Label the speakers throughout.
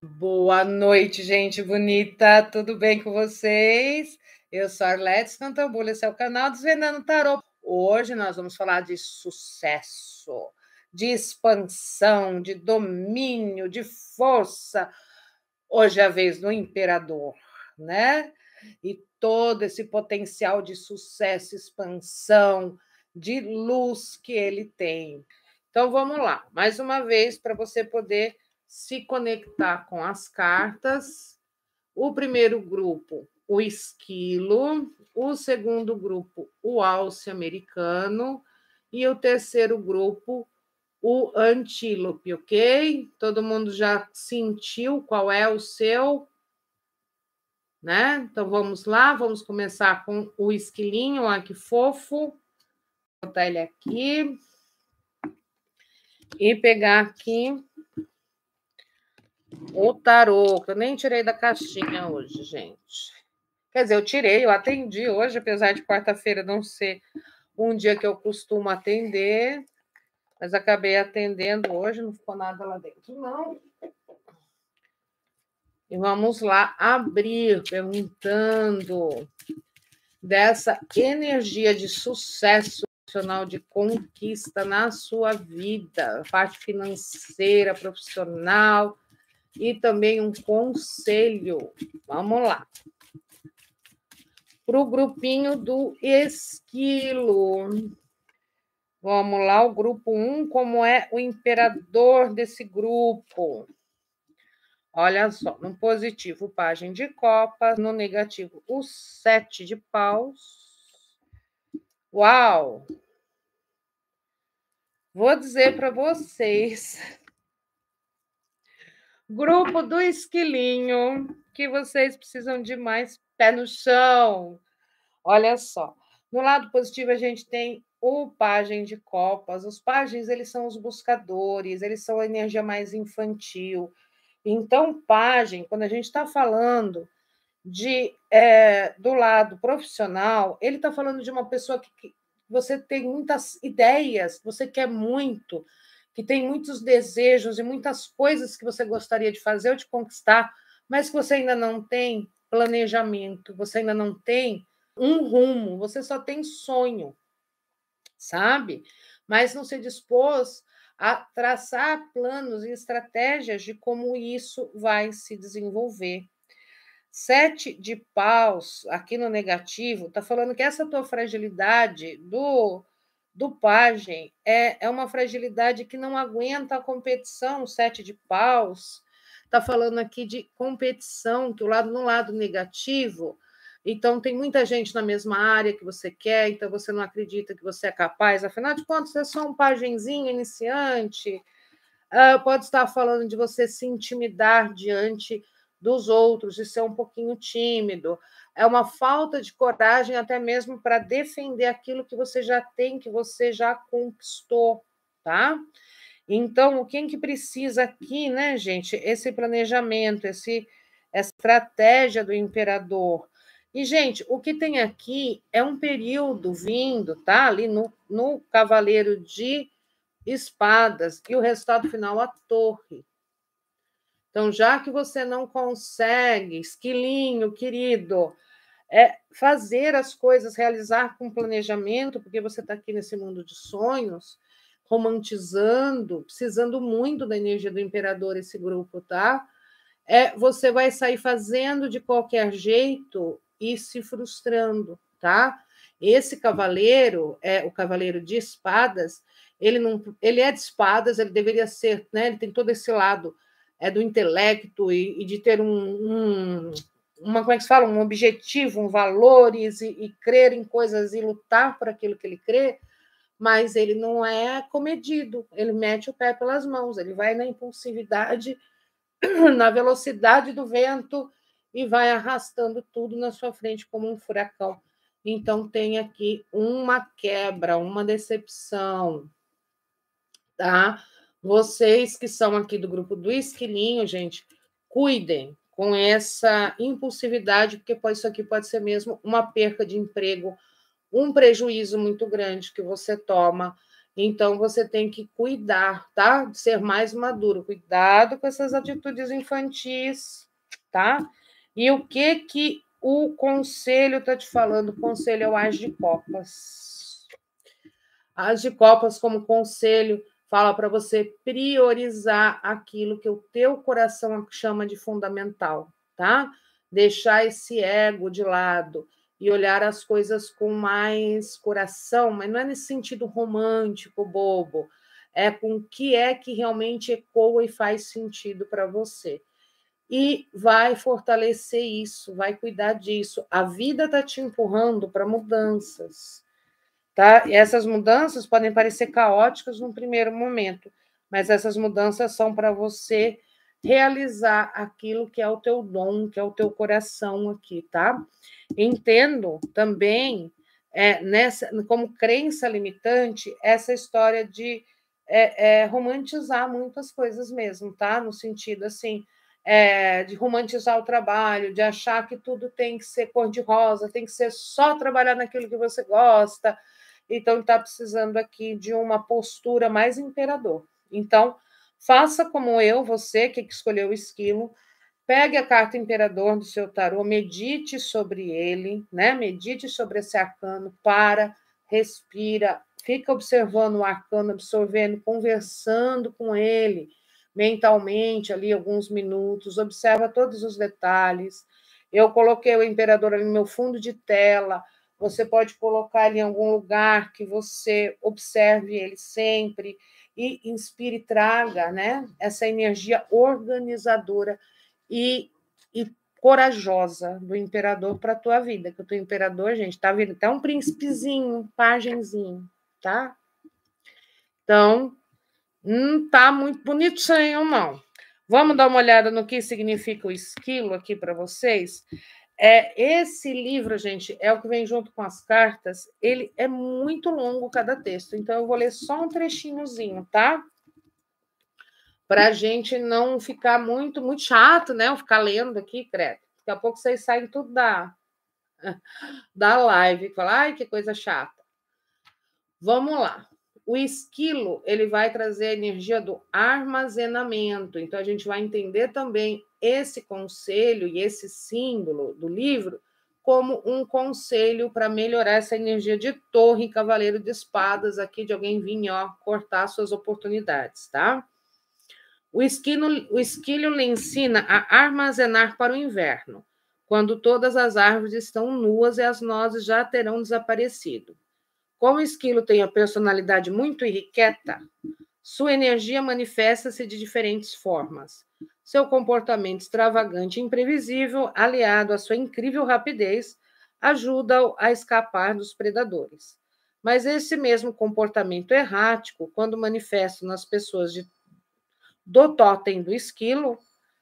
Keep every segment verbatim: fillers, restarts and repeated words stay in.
Speaker 1: Boa noite, gente bonita. Tudo bem com vocês? Eu sou a Arlete Cantambula, esse é o canal Desvendando Tarô. Hoje nós vamos falar de sucesso, de expansão, de domínio, de força. Hoje é a vez do imperador, né? E todo esse potencial de sucesso, expansão, de luz que ele tem. Então vamos lá, mais uma vez, para você poder se conectar com as cartas. O primeiro grupo, o esquilo, o segundo grupo, o alce americano, e o terceiro grupo, o antílope, ok? Todo mundo já sentiu qual é o seu, né? Então vamos lá, vamos começar com o esquilinho, olha que fofo. Vou botar ele aqui e pegar aqui o tarô, que eu nem tirei da caixinha hoje, gente. Quer dizer, eu tirei, eu atendi hoje, apesar de quarta-feira não ser um dia que eu costumo atender, mas acabei atendendo hoje, não ficou nada lá dentro, não. E vamos lá abrir, perguntando dessa energia de sucesso profissional, de conquista na sua vida, parte financeira, profissional, e também um conselho. Vamos lá. Para o grupinho do esquilo. Vamos lá, o grupo um, como é o imperador desse grupo. Olha só, no positivo, pajem de copas, no negativo, o sete de paus. Uau! Vou dizer para vocês, grupo do esquilinho, que vocês precisam de mais pé no chão. Olha só, no lado positivo a gente tem o pajem de copas. Os pagens, eles são os buscadores, eles são a energia mais infantil. Então, pajem, quando a gente está falando de é, do lado profissional, ele está falando de uma pessoa que, que você tem muitas ideias, você quer muito, que tem muitos desejos e muitas coisas que você gostaria de fazer ou de conquistar, mas que você ainda não tem planejamento, você ainda não tem um rumo, você só tem sonho, sabe? Mas não se dispôs a traçar planos e estratégias de como isso vai se desenvolver. Sete de paus, aqui no negativo, está falando que essa tua fragilidade do, do pajem é, é uma fragilidade que não aguenta a competição. Sete de paus está falando aqui de competição, que o lado no lado negativo, então tem muita gente na mesma área que você quer, então você não acredita que você é capaz, afinal de contas, você é só um pajenzinho iniciante. Uh, pode estar falando de você se intimidar diante dos outros, de ser um pouquinho tímido. É uma falta de coragem até mesmo para defender aquilo que você já tem, que você já conquistou, tá? Então, quem que precisa aqui, né, gente? Esse planejamento, esse, essa estratégia do imperador. E, gente, o que tem aqui é um período vindo, tá? Ali no, no Cavaleiro de Espadas, e o resultado final, a torre. Então, já que você não consegue, esquilinho, querido, é fazer as coisas, realizar com planejamento, porque você está aqui nesse mundo de sonhos, romantizando, precisando muito da energia do imperador, esse grupo, tá? É, você vai sair fazendo de qualquer jeito e se frustrando, tá? Esse cavaleiro, é o cavaleiro de espadas, ele não, ele é de espadas, ele deveria ser, né? Ele tem todo esse lado é do intelecto e, e de ter um, um uma, como é que se fala, um objetivo, um valores e, e crer em coisas e lutar por aquilo que ele crê, mas ele não é comedido, ele mete o pé pelas mãos, ele vai na impulsividade, na velocidade do vento e vai arrastando tudo na sua frente como um furacão. Então, tem aqui uma quebra, uma decepção, tá? Vocês que são aqui do grupo do esquilinho, gente, cuidem com essa impulsividade, porque isso aqui pode ser mesmo uma perca de emprego, um prejuízo muito grande que você toma Então, você tem que cuidar, tá? De ser mais maduro. Cuidado com essas atitudes infantis, tá? E o que que o conselho está te falando? O conselho é o As de Copas. As de Copas, como conselho, fala para você priorizar aquilo que o teu coração chama de fundamental, tá? Deixar esse ego de lado e olhar as coisas com mais coração, mas não é nesse sentido romântico, bobo, é com o que é que realmente ecoa e faz sentido para você. E vai fortalecer isso, vai cuidar disso. A vida está te empurrando para mudanças, tá? E essas mudanças podem parecer caóticas num primeiro momento, mas essas mudanças são para você realizar aquilo que é o teu dom, que é o teu coração aqui, tá? Entendo também, é, nessa, como crença limitante, essa história de é, é, romantizar muitas coisas mesmo, tá? No sentido assim, é, de romantizar o trabalho, de achar que tudo tem que ser cor-de-rosa, tem que ser só trabalhar naquilo que você gosta. Então, está precisando aqui de uma postura mais imperador. Então, faça como eu, você que escolheu o esquilo, pegue a carta imperador do seu tarô, medite sobre ele, né? Medite sobre esse arcano, para, respira, fica observando o arcano, absorvendo, conversando com ele mentalmente ali alguns minutos, observa todos os detalhes. Eu coloquei o imperador ali no meu fundo de tela. Você pode colocar ele em algum lugar que você observe ele sempre e inspire e traga, né, essa energia organizadora e, e corajosa do imperador para a tua vida. Que o teu imperador, gente, tá vindo até um príncipezinho, um pagenzinho, tá? Então, não tá muito bonitinho, não. Vamos dar uma olhada no que significa o esquilo aqui para vocês? É, esse livro, gente, é o que vem junto com as cartas. Ele é muito longo cada texto, então eu vou ler só um trechinhozinho, tá? Para a gente não ficar muito, muito chato, né? Eu ficar lendo aqui, credo. Daqui a pouco vocês saem tudo da, da live e falam, ai, que coisa chata. Vamos lá. O esquilo, ele vai trazer a energia do armazenamento. Então, a gente vai entender também esse conselho e esse símbolo do livro como um conselho para melhorar essa energia de torre e cavaleiro de espadas aqui, de alguém vir, ó, cortar suas oportunidades, tá? O esquilo, o esquilo lhe ensina a armazenar para o inverno, quando todas as árvores estão nuas e as nozes já terão desaparecido. Como o esquilo tem a personalidade muito irrequieta, sua energia manifesta-se de diferentes formas. Seu comportamento extravagante e imprevisível, aliado à sua incrível rapidez, ajuda-o a escapar dos predadores. Mas esse mesmo comportamento errático, quando manifesto nas pessoas de, do totem do esquilo,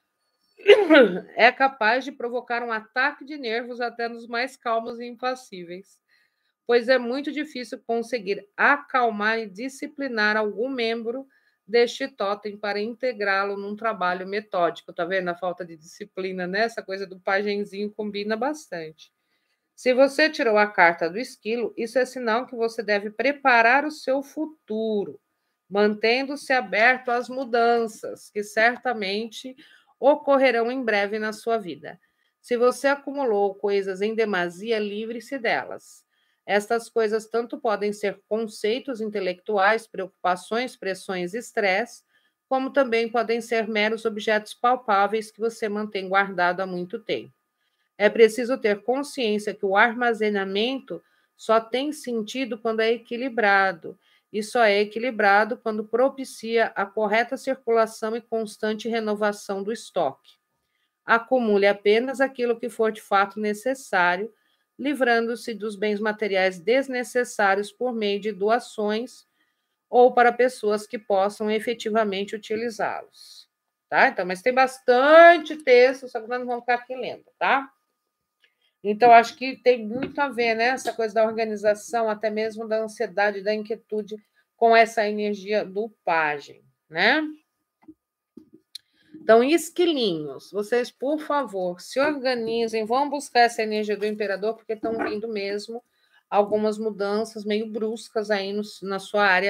Speaker 1: é capaz de provocar um ataque de nervos até nos mais calmos e impassíveis, pois é muito difícil conseguir acalmar e disciplinar algum membro deste totem para integrá-lo num trabalho metódico. Tá vendo a falta de disciplina, né? Essa coisa do pagenzinho combina bastante. Se você tirou a carta do esquilo, isso é sinal que você deve preparar o seu futuro, mantendo-se aberto às mudanças, que certamente ocorrerão em breve na sua vida. Se você acumulou coisas em demasia, livre-se delas. Estas coisas tanto podem ser conceitos intelectuais, preocupações, pressões, estresse, como também podem ser meros objetos palpáveis que você mantém guardado há muito tempo. É preciso ter consciência que o armazenamento só tem sentido quando é equilibrado, e só é equilibrado quando propicia a correta circulação e constante renovação do estoque. Acumule apenas aquilo que for de fato necessário, livrando-se dos bens materiais desnecessários por meio de doações ou para pessoas que possam efetivamente utilizá-los. Tá? Então, mas tem bastante texto, só que nós não vamos ficar aqui lendo, tá? Então, acho que tem muito a ver, né? Essa coisa da organização, até mesmo da ansiedade, da inquietude, com essa energia do pajem, né? Então, esquilinhos, vocês, por favor, se organizem, vão buscar essa energia do imperador, porque estão vindo mesmo algumas mudanças meio bruscas aí no, na sua área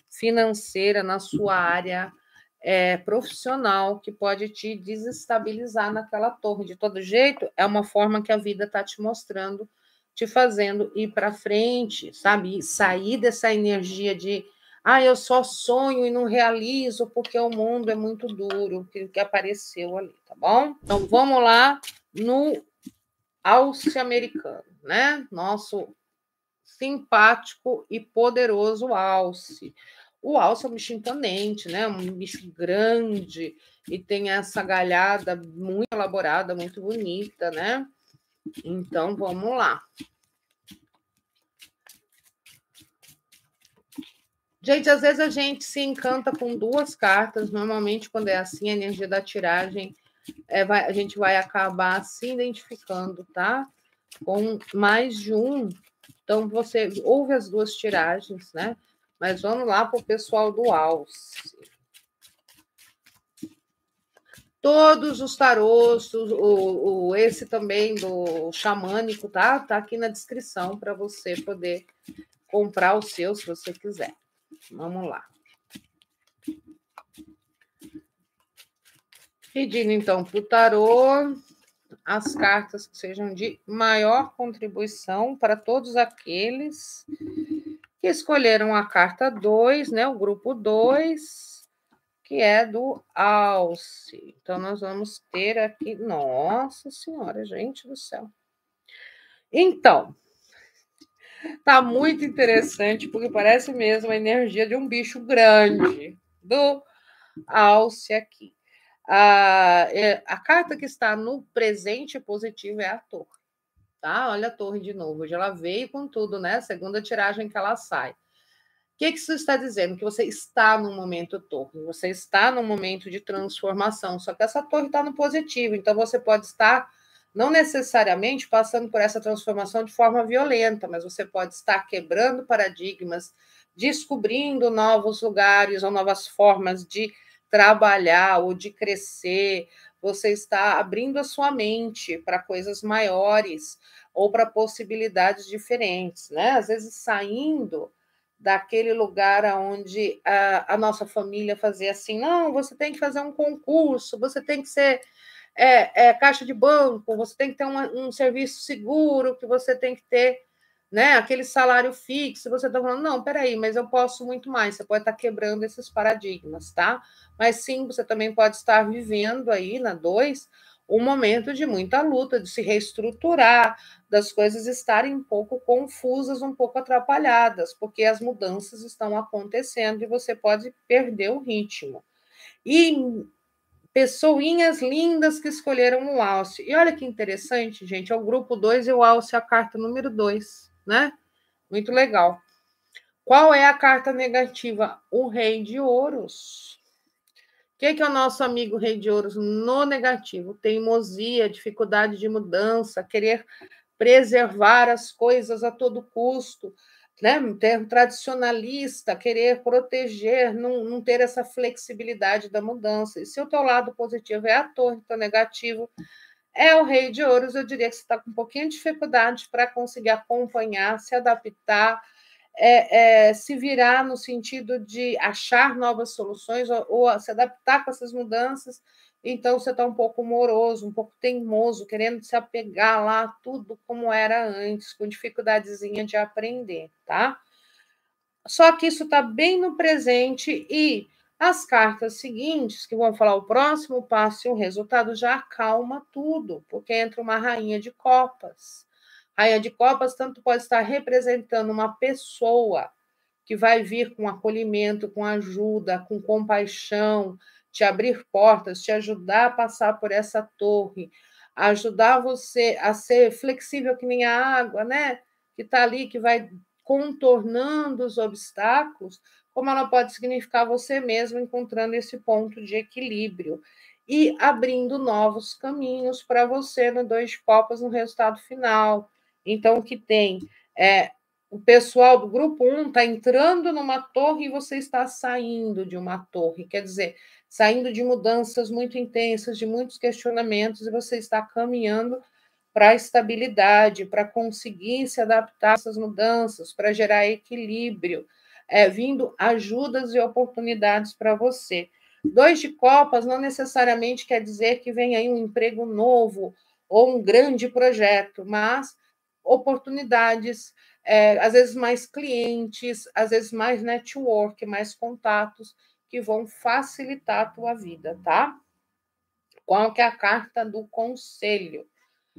Speaker 1: financeira, na sua área é, profissional, que pode te desestabilizar naquela torre. De todo jeito, é uma forma que a vida está te mostrando, te fazendo ir para frente, sabe? Sair dessa energia de ah, eu só sonho e não realizo porque o mundo é muito duro, que, que apareceu ali, tá bom? Então, vamos lá no alce americano, né? Nosso simpático e poderoso alce. O alce é um bicho imponente, né? Um bicho grande e tem essa galhada muito elaborada, muito bonita, né? Então, vamos lá. Gente, às vezes a gente se encanta com duas cartas. Normalmente, quando é assim, a energia da tiragem, é, vai, a gente vai acabar se identificando, tá? Com mais de um. Então, você ouve as duas tiragens, né? Mas vamos lá para o pessoal do alce. Todos os tarôs, o, o, esse também do xamânico, tá? Tá aqui na descrição para você poder comprar o seu, se você quiser. Vamos lá. Pedindo, então, para o tarô as cartas que sejam de maior contribuição para todos aqueles que escolheram a carta dois, né? O grupo dois, que é do alce. Então, nós vamos ter aqui... Nossa Senhora, gente do céu. Então, tá muito interessante, porque parece mesmo a energia de um bicho grande do alce aqui. A, a carta que está no presente positivo é a torre, tá? Olha a torre de novo. Hoje ela veio com tudo, né? Segunda tiragem que ela sai. O que, que isso está dizendo? Que você está no momento torre, você está no momento de transformação, só que essa torre está no positivo, então você pode estar não necessariamente passando por essa transformação de forma violenta, mas você pode estar quebrando paradigmas, descobrindo novos lugares ou novas formas de trabalhar ou de crescer. Você está abrindo a sua mente para coisas maiores ou para possibilidades diferentes, né? Às vezes saindo daquele lugar onde a, a nossa família fazia assim, não, você tem que fazer um concurso, você tem que ser é, é, caixa de banco, você tem que ter uma, um serviço seguro, que você tem que ter, né, aquele salário fixo. Você está falando, não, peraí, mas eu posso muito mais. Você pode estar quebrando esses paradigmas, tá? Mas sim, você também pode estar vivendo aí na dois um momento de muita luta, de se reestruturar, das coisas estarem um pouco confusas, um pouco atrapalhadas, porque as mudanças estão acontecendo e você pode perder o ritmo. E pessoinhas lindas que escolheram o alce. E olha que interessante, gente, é o grupo dois e o alce é a carta número dois, né? Muito legal. Qual é a carta negativa? O Rei de Ouros. O que, que é o nosso amigo Rei de Ouros no negativo? Teimosia, dificuldade de mudança, querer preservar as coisas a todo custo, né? Ter tradicionalista, querer proteger, não, não ter essa flexibilidade da mudança. E se o teu lado positivo é a torre, teu negativo é o Rei de Ouros, eu diria que você está com um pouquinho de dificuldade para conseguir acompanhar, se adaptar, é, é, se virar no sentido de achar novas soluções ou, ou se adaptar com essas mudanças. Então, você está um pouco moroso, um pouco teimoso, querendo se apegar lá tudo como era antes, com dificuldadezinha de aprender, tá? Só que isso está bem no presente e as cartas seguintes, que vão falar o próximo passo e o resultado, já acalma tudo, porque entra uma rainha de copas. Rainha de copas tanto pode estar representando uma pessoa que vai vir com acolhimento, com ajuda, com compaixão, te abrir portas, te ajudar a passar por essa torre, ajudar você a ser flexível que nem a água, né? Que está ali, que vai contornando os obstáculos, como ela pode significar você mesmo encontrando esse ponto de equilíbrio e abrindo novos caminhos para você no dois de copas no resultado final. Então, o que tem é o pessoal do grupo um está entrando numa torre e você está saindo de uma torre, quer dizer, saindo de mudanças muito intensas, de muitos questionamentos, e você está caminhando para a estabilidade, para conseguir se adaptar a essas mudanças, para gerar equilíbrio. é, vindo ajudas e oportunidades para você. Dois de copas não necessariamente quer dizer que vem aí um emprego novo ou um grande projeto, mas oportunidades, é, às vezes mais clientes, às vezes mais network, mais contatos que vão facilitar a tua vida, tá? Qual que é a carta do conselho?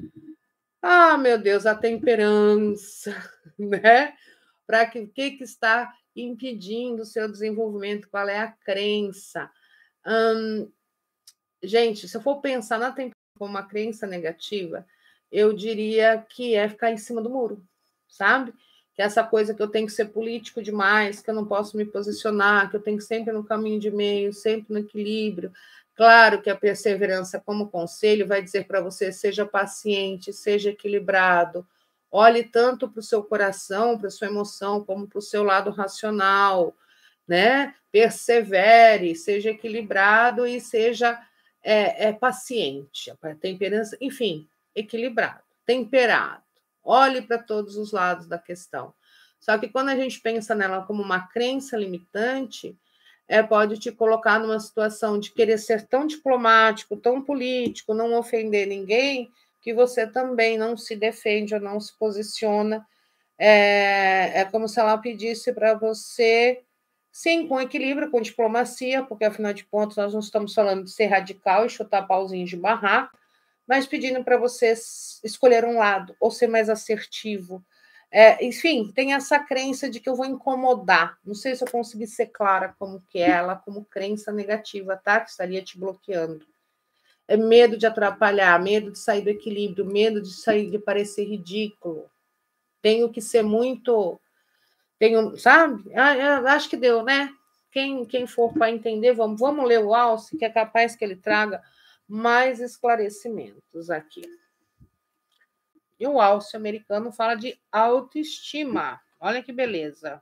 Speaker 1: Ah, meu Deus, a temperança, né? Para que o que, que está impedindo o seu desenvolvimento? Qual é a crença? Hum, gente, se eu for pensar na temperança como uma crença negativa, eu diria que é ficar em cima do muro, sabe? Que é essa coisa que eu tenho que ser político demais, que eu não posso me posicionar, que eu tenho que sempre no caminho de meio, sempre no equilíbrio. Claro que a perseverança, como conselho, vai dizer para você: seja paciente, seja equilibrado, olhe tanto para o seu coração, para a sua emoção, como para o seu lado racional, né? Persevere, seja equilibrado e seja é, é paciente. A temperança, enfim, equilibrado, temperado. Olhe para todos os lados da questão. Só que quando a gente pensa nela como uma crença limitante, é, pode te colocar numa situação de querer ser tão diplomático, tão político, não ofender ninguém, que você também não se defende ou não se posiciona. É, é como se ela pedisse para você, sim, com equilíbrio, com diplomacia, porque afinal de contas nós não estamos falando de ser radical e chutar pauzinhos de barraco, mas pedindo para você escolher um lado, ou ser mais assertivo. É, enfim, tem essa crença de que eu vou incomodar. Não sei se eu consegui ser clara como que é ela, como crença negativa, tá? Que estaria te bloqueando. É medo de atrapalhar, medo de sair do equilíbrio, medo de sair de parecer ridículo. Tenho que ser muito... Tenho, sabe? Ah, acho que deu, né? Quem, quem for para entender, vamos, vamos ler o Alce, que é capaz que ele traga mais esclarecimentos aqui. E o Alce americano fala de autoestima. Olha que beleza.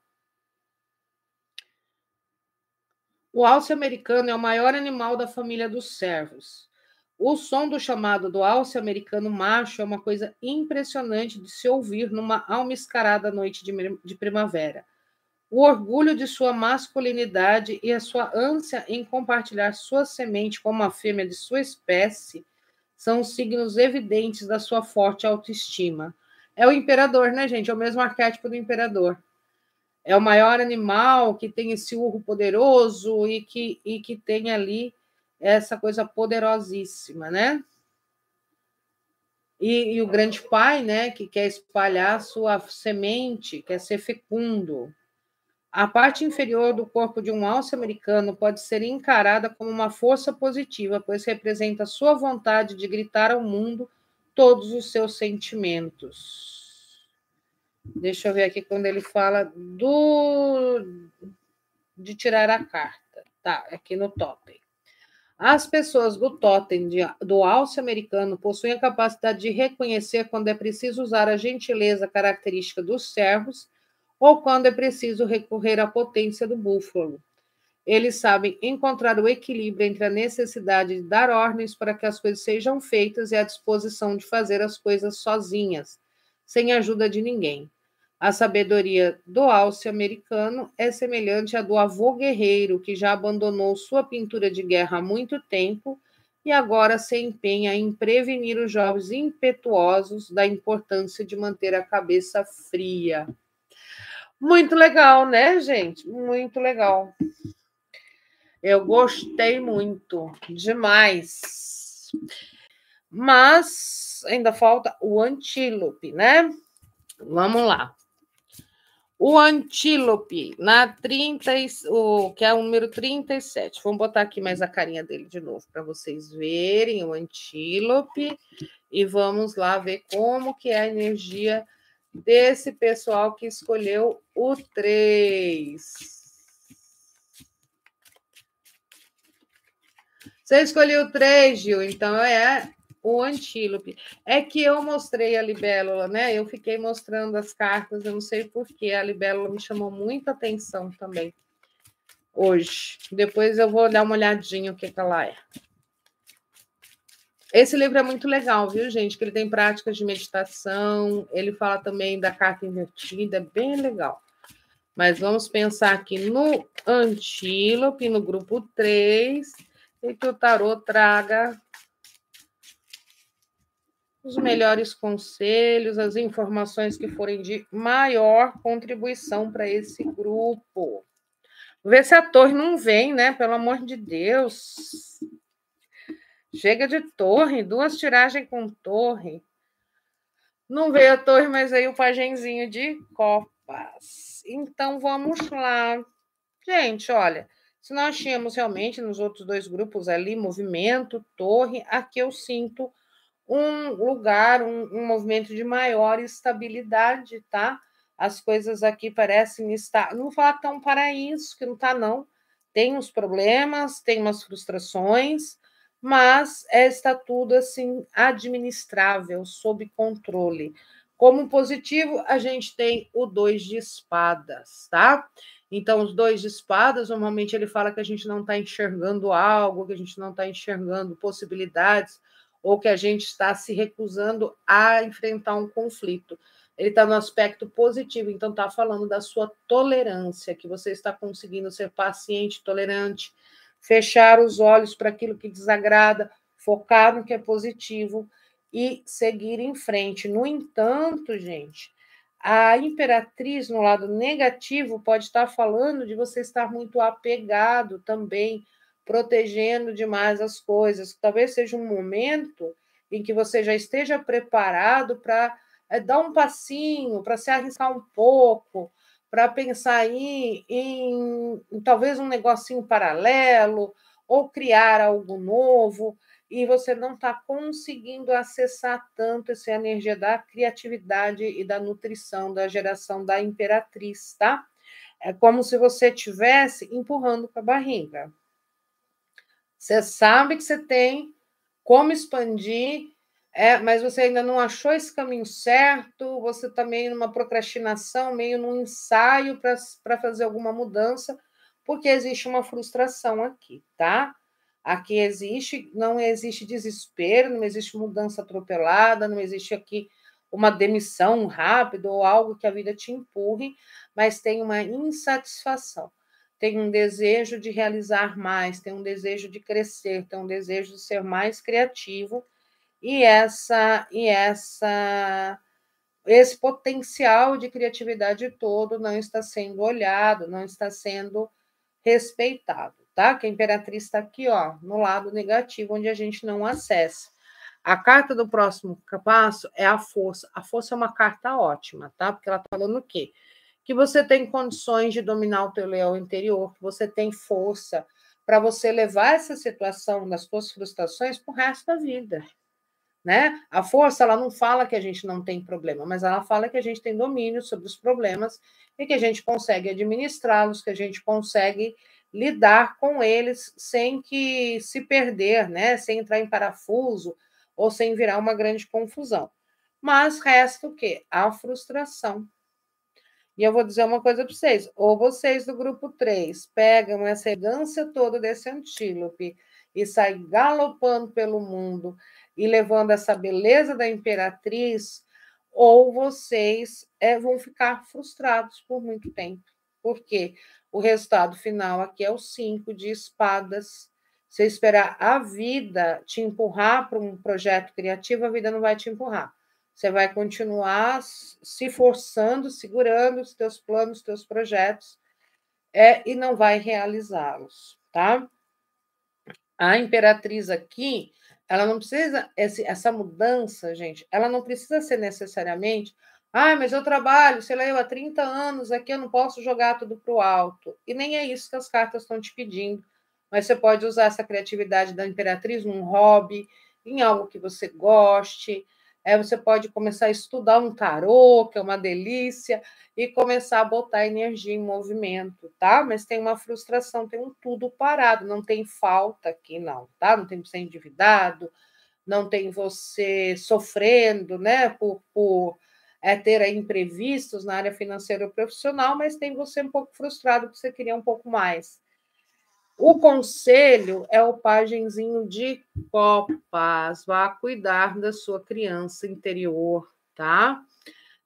Speaker 1: O alce americano é o maior animal da família dos cervos. O som do chamado do alce americano macho é uma coisa impressionante de se ouvir numa almiscarada noite de primavera. O orgulho de sua masculinidade e a sua ânsia em compartilhar sua semente com uma fêmea de sua espécie são signos evidentes da sua forte autoestima. É o imperador, né, gente? É o mesmo arquétipo do imperador. É o maior animal que tem esse urro poderoso e que, e que tem ali essa coisa poderosíssima, né? E, e o grande pai, né, que quer espalhar sua semente, quer ser fecundo. A parte inferior do corpo de um alce americano pode ser encarada como uma força positiva, pois representa sua vontade de gritar ao mundo todos os seus sentimentos. Deixa eu ver aqui quando ele fala do de tirar a carta. Tá, aqui no totem. As pessoas do totem de, do alce americano possuem a capacidade de reconhecer quando é preciso usar a gentileza característica dos servos ou quando é preciso recorrer à potência do búfalo. Eles sabem encontrar o equilíbrio entre a necessidade de dar ordens para que as coisas sejam feitas e a disposição de fazer as coisas sozinhas, sem a ajuda de ninguém. A sabedoria do alce americano é semelhante à do avô guerreiro, que já abandonou sua pintura de guerra há muito tempo e agora se empenha em prevenir os jovens impetuosos da importância de manter a cabeça fria. Muito legal, né, gente? Muito legal. Eu gostei muito, demais. Mas ainda falta o antílope, né? Vamos lá. O antílope, na trinta, o, que é o número trinta e sete. Vamos botar aqui mais a carinha dele de novo, para vocês verem o antílope. E vamos lá ver como que é a energia desse pessoal que escolheu o três. Você escolheu o três, Gil, então é o antílope. É que eu mostrei a libélula, né? Eu fiquei mostrando as cartas, eu não sei porquê, a libélula me chamou muita atenção também hoje. Depois eu vou dar uma olhadinha o que, que ela é. Esse livro é muito legal, viu, gente? Que ele tem práticas de meditação, ele fala também da carta invertida, é bem legal. Mas vamos pensar aqui no antílope, no grupo três, e que o tarô traga os melhores conselhos, as informações que forem de maior contribuição para esse grupo. Vou ver se a torre não vem, né? Pelo amor de Deus. Chega de torre, duas tiragens com torre. Não veio a torre, mas veio o pagenzinho de copas. Então, vamos lá. Gente, olha, se nós tínhamos realmente nos outros dois grupos ali movimento, torre, aqui eu sinto um lugar, um, um movimento de maior estabilidade, tá? As coisas aqui parecem estar. Não vou falar tão paraíso, que não está, não. Tem uns problemas, tem umas frustrações, mas está tudo assim administrável, sob controle. Como positivo, a gente tem o dois de espadas, tá? Então, os dois de espadas, normalmente ele fala que a gente não está enxergando algo, que a gente não está enxergando possibilidades, ou que a gente está se recusando a enfrentar um conflito. Ele está no aspecto positivo, então está falando da sua tolerância, que você está conseguindo ser paciente, tolerante, fechar os olhos para aquilo que desagrada, focar no que é positivo e seguir em frente. No entanto, gente, a imperatriz, no lado negativo, pode estar falando de você estar muito apegado também, protegendo demais as coisas. Talvez seja um momento em que você já esteja preparado para é, dar um passinho, para se arriscar um pouco, para pensar aí em, em talvez um negocinho paralelo, ou criar algo novo, e você não está conseguindo acessar tanto essa energia da criatividade e da nutrição, da geração da imperatriz, tá? É como se você estivesse empurrando com a barriga. Você sabe que você tem como expandir, é, mas você ainda não achou esse caminho certo, você está meio numa procrastinação, meio num ensaio para fazer alguma mudança, porque existe uma frustração aqui, tá? Aqui existe, não existe desespero, não existe mudança atropelada, não existe aqui uma demissão rápida ou algo que a vida te empurre, mas tem uma insatisfação. Tem um desejo de realizar mais, tem um desejo de crescer, tem um desejo de ser mais criativo, e essa e essa esse potencial de criatividade todo não está sendo olhado, não está sendo respeitado, tá? Que a imperatriz está aqui, ó, no lado negativo, onde a gente não acessa. A carta do próximo passo é a força. A força é uma carta ótima, tá? Porque ela está falando o quê? Que você tem condições de dominar o teu leão interior, que você tem força para você levar essa situação das suas frustrações para o resto da vida, né? A força, ela não fala que a gente não tem problema, mas ela fala que a gente tem domínio sobre os problemas e que a gente consegue administrá-los, que a gente consegue lidar com eles sem que se perder, né? Sem entrar em parafuso ou sem virar uma grande confusão. Mas resta o quê? A frustração. E eu vou dizer uma coisa para vocês: ou vocês do grupo três pegam essa elegância toda desse antílope e saem galopando pelo mundo e levando essa beleza da imperatriz, ou vocês é, vão ficar frustrados por muito tempo. Por quê? O resultado final aqui é o cinco de espadas. Se esperar a vida te empurrar para um projeto criativo, a vida não vai te empurrar. Você vai continuar se forçando, segurando os teus planos, os teus projetos, é, e não vai realizá-los, tá? A imperatriz aqui, ela não precisa, essa mudança, gente, ela não precisa ser necessariamente, ah, mas eu trabalho, sei lá, eu há trinta anos aqui, eu não posso jogar tudo para o alto. E nem é isso que as cartas estão te pedindo. Mas você pode usar essa criatividade da imperatriz num hobby, em algo que você goste. É, você pode começar a estudar um tarô, que é uma delícia, e começar a botar energia em movimento, tá? Mas tem uma frustração, tem um tudo parado, não tem falta aqui, não, tá? Não tem você endividado, não tem você sofrendo, né, por, por é, ter aí imprevistos na área financeira ou profissional, mas tem você um pouco frustrado, porque você queria um pouco mais. O conselho é o pagenzinho de copas. Vá cuidar da sua criança interior, tá?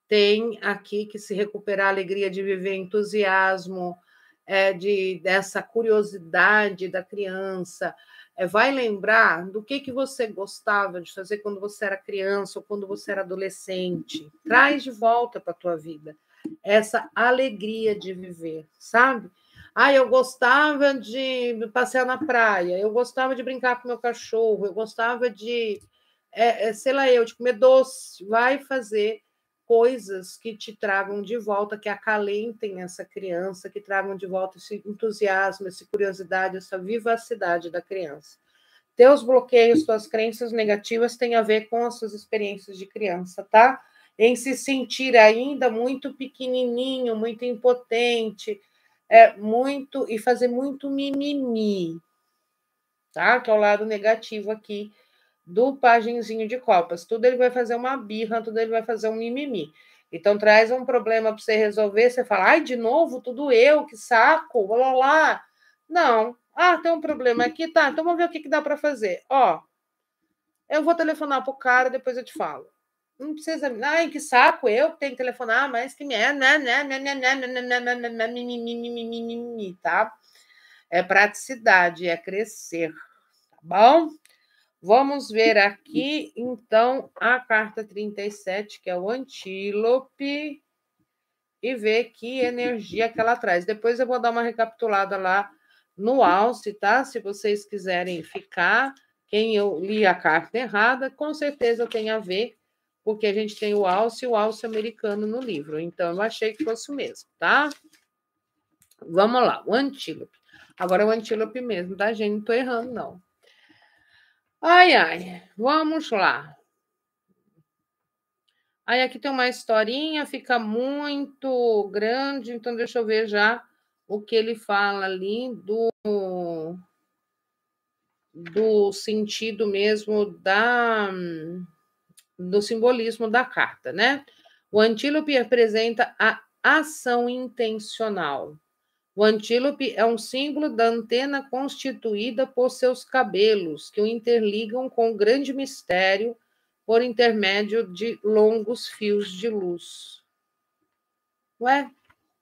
Speaker 1: tem aqui que se recuperar a alegria de viver, entusiasmo, é, de, dessa curiosidade da criança. É, vai lembrar do que, que você gostava de fazer quando você era criança ou quando você era adolescente. Traz de volta para a tua vida essa alegria de viver, sabe? Ah, eu gostava de passear na praia, eu gostava de brincar com meu cachorro, eu gostava de, é, é, sei lá, eu, de comer doce. Vai fazer coisas que te tragam de volta, que acalentem essa criança, que tragam de volta esse entusiasmo, essa curiosidade, essa vivacidade da criança. Teus bloqueios, tuas crenças negativas têm a ver com as suas experiências de criança, tá? Em se sentir ainda muito pequenininho, muito impotente, é, muito e fazer muito mimimi, tá? Que é o lado negativo aqui do pagenzinho de copas. Tudo ele vai fazer uma birra, tudo ele vai fazer um mimimi. Então, traz um problema para você resolver, você fala, ai, de novo, tudo eu, que saco, blá, blá, blá. Não. Ah, tem um problema aqui, tá, então vamos ver o que, que dá para fazer. Ó, eu vou telefonar para o cara, depois eu te falo. Não precisa, ai, que saco, eu tenho que telefonar, mas que merda, né, né, né, né, né, né, né, né, né, mimimi, tá? É praticidade, é crescer, tá bom? Vamos ver aqui, então, a carta trinta e sete, que é o antílope, e ver que energia que ela traz. Depois eu vou dar uma recapitulada lá no alce, tá? Se vocês quiserem ficar, quem eu li a carta errada, com certeza tem a ver, porque a gente tem o alce e o alce americano no livro. Então, eu achei que fosse o mesmo, tá? Vamos lá, o antílope. Agora é o antílope mesmo, tá, gente? Não tô errando, não. Ai, ai, vamos lá. Aí aqui tem uma historinha, fica muito grande, então deixa eu ver já o que ele fala ali do, do sentido mesmo da, do simbolismo da carta, né? O antílope representa a ação intencional. O antílope é um símbolo da antena constituída por seus cabelos, que o interligam com o grande mistério por intermédio de longos fios de luz. Ué?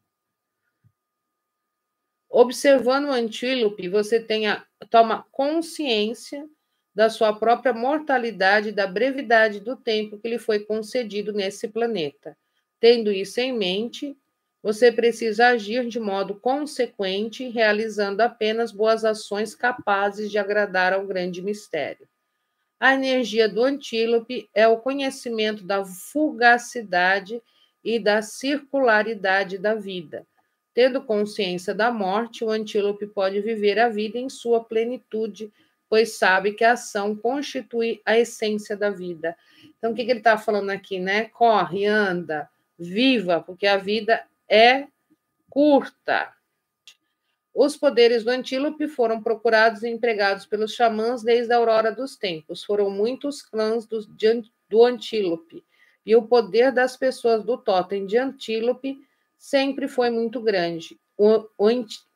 Speaker 1: Observando o antílope, você tem a, toma consciência da sua própria mortalidade e da brevidade do tempo que lhe foi concedido nesse planeta. Tendo isso em mente, você precisa agir de modo consequente, realizando apenas boas ações capazes de agradar ao grande mistério. A energia do antílope é o conhecimento da fugacidade e da circularidade da vida. Tendo consciência da morte, o antílope pode viver a vida em sua plenitude, pois sabe que a ação constitui a essência da vida. Então, o que, que ele está falando aqui, né? Corre, anda, viva, porque a vida é curta. Os poderes do antílope foram procurados e empregados pelos xamãs desde a aurora dos tempos. Foram muitos clãs do, de, do antílope, e o poder das pessoas do totem de antílope sempre foi muito grande. O, o,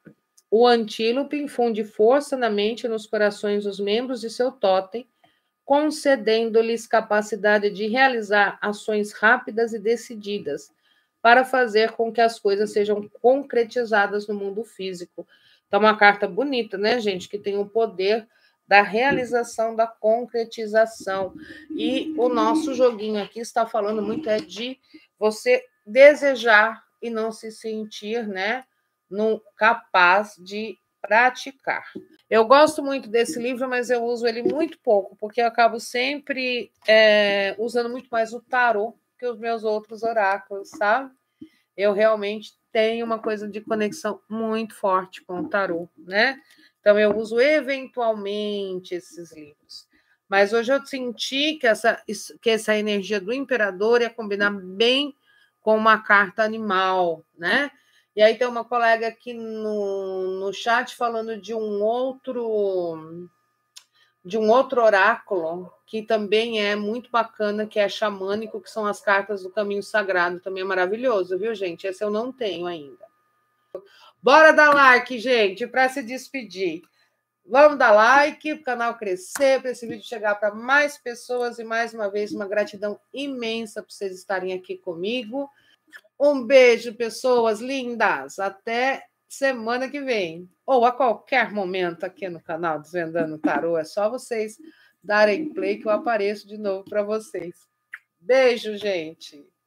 Speaker 1: o antílope infunde força na mente e nos corações dos membros de seu totem, concedendo-lhes capacidade de realizar ações rápidas e decididas, para fazer com que as coisas sejam concretizadas no mundo físico. Então, uma carta bonita, né, gente? Que tem o poder da realização, da concretização. E o nosso joguinho aqui está falando muito é de você desejar e não se sentir, né, no, capaz de praticar. Eu gosto muito desse livro, mas eu uso ele muito pouco, porque eu acabo sempre é, usando muito mais o tarô que os meus outros oráculos, sabe? Eu realmente tenho uma coisa de conexão muito forte com o tarô, né? Então, eu uso eventualmente esses livros. Mas hoje eu senti que essa, que essa energia do imperador ia combinar bem com uma carta animal, né? E aí tem uma colega aqui no, no chat falando de um outro de um outro oráculo que também é muito bacana, que é xamânico, que são as cartas do caminho sagrado, também é maravilhoso, viu, gente? Esse eu não tenho ainda. Bora dar like, gente, para se despedir. Vamos dar like, o canal crescer, para esse vídeo chegar para mais pessoas. E, mais uma vez, uma gratidão imensa por vocês estarem aqui comigo. Um beijo, pessoas lindas. Até semana que vem. Ou a qualquer momento aqui no canal Desvendando Tarô. É só vocês darem play que eu apareço de novo para vocês. Beijo, gente.